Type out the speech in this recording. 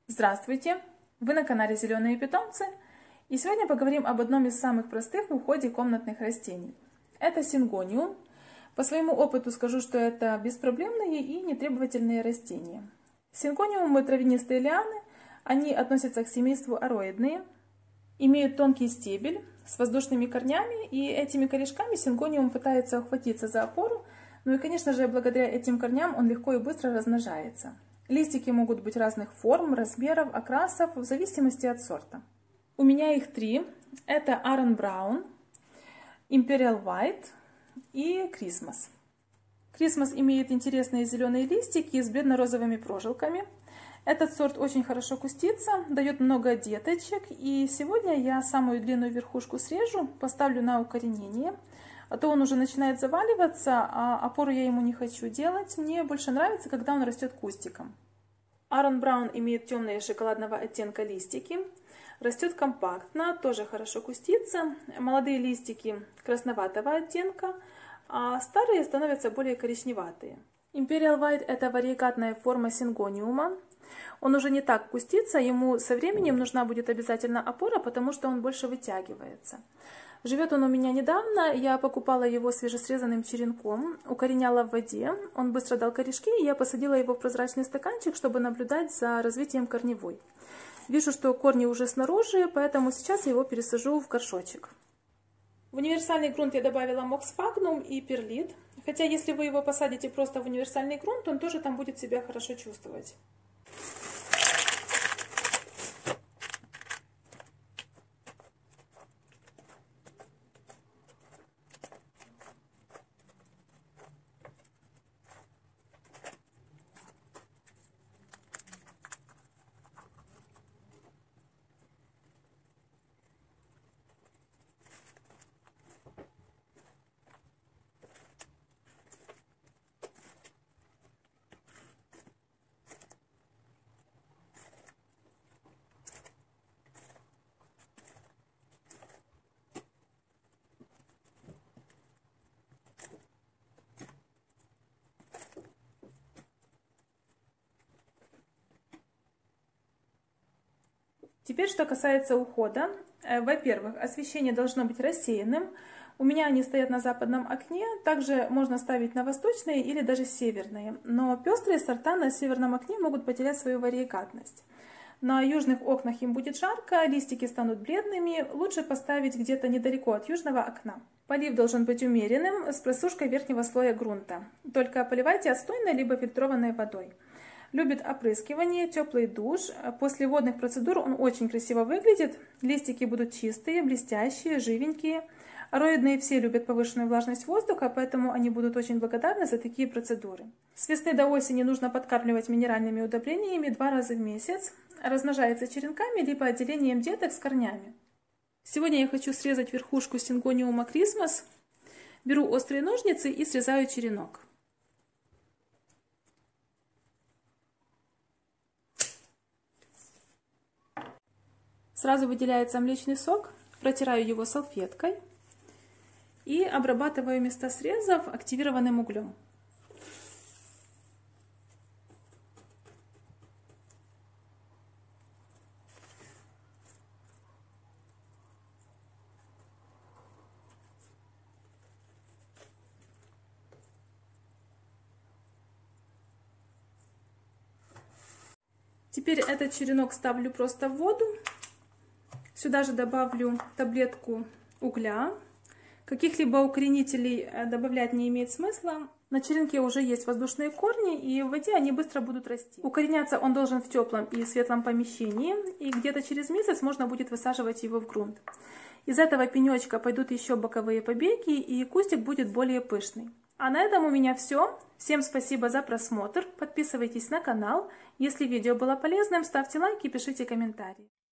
Здравствуйте! Вы на канале Зеленые питомцы, и сегодня поговорим об одном из самых простых в уходе комнатных растений. Это сингониум. По своему опыту скажу, что это беспроблемные и нетребовательные растения. Сингониумы травянистые лианы, они относятся к семейству ароидные, имеют тонкий стебель с воздушными корнями, и этими корешками сингониум пытается ухватиться за опору, ну и, конечно же, благодаря этим корням он легко и быстро размножается. Листики могут быть разных форм, размеров, окрасов, в зависимости от сорта. У меня их три. Это Aaron Brown, Imperial White и Christmas. Christmas имеет интересные зеленые листики с бледно-розовыми прожилками. Этот сорт очень хорошо кустится, дает много деточек. И сегодня я самую длинную верхушку срежу, поставлю на укоренение. А то он уже начинает заваливаться, а опору я ему не хочу делать. Мне больше нравится, когда он растет кустиком. Aaron Brown имеет темные шоколадного оттенка листики. Растет компактно, тоже хорошо кустится. Молодые листики красноватого оттенка, а старые становятся более коричневатые. Imperial White – это варигатная форма сингониума. Он уже не так кустится, ему со временем нужна будет обязательно опора, потому что он больше вытягивается. Живет он у меня недавно, я покупала его свежесрезанным черенком, укореняла в воде, он быстро дал корешки, и я посадила его в прозрачный стаканчик, чтобы наблюдать за развитием корневой. Вижу, что корни уже снаружи, поэтому сейчас я его пересажу в горшочек. В универсальный грунт я добавила моксфагнум и перлит, хотя если вы его посадите просто в универсальный грунт, он тоже там будет себя хорошо чувствовать. Теперь, что касается ухода. Во-первых, освещение должно быть рассеянным. У меня они стоят на западном окне, также можно ставить на восточные или даже северные. Но пестрые сорта на северном окне могут потерять свою варигатность. На южных окнах им будет жарко, листики станут бледными, лучше поставить где-то недалеко от южного окна. Полив должен быть умеренным, с просушкой верхнего слоя грунта. Только поливайте отстойной либо фильтрованной водой. Любит опрыскивание, теплый душ. После водных процедур он очень красиво выглядит. Листики будут чистые, блестящие, живенькие. Ароидные все любят повышенную влажность воздуха, поэтому они будут очень благодарны за такие процедуры. С весны до осени нужно подкармливать минеральными удобрениями 2 раза в месяц. Размножается черенками либо отделением деток с корнями. Сегодня я хочу срезать верхушку сингониума Christmas. Беру острые ножницы и срезаю черенок. Сразу выделяется млечный сок, протираю его салфеткой и обрабатываю места срезов активированным углем. Теперь этот черенок ставлю просто в воду. Сюда же добавлю таблетку угля. Каких-либо укоренителей добавлять не имеет смысла. На черенке уже есть воздушные корни, и в воде они быстро будут расти. Укореняться он должен в теплом и светлом помещении, и где-то через месяц можно будет высаживать его в грунт. Из этого пенечка пойдут еще боковые побеги, и кустик будет более пышный. А на этом у меня все. Всем спасибо за просмотр. Подписывайтесь на канал. Если видео было полезным, ставьте лайки и пишите комментарии.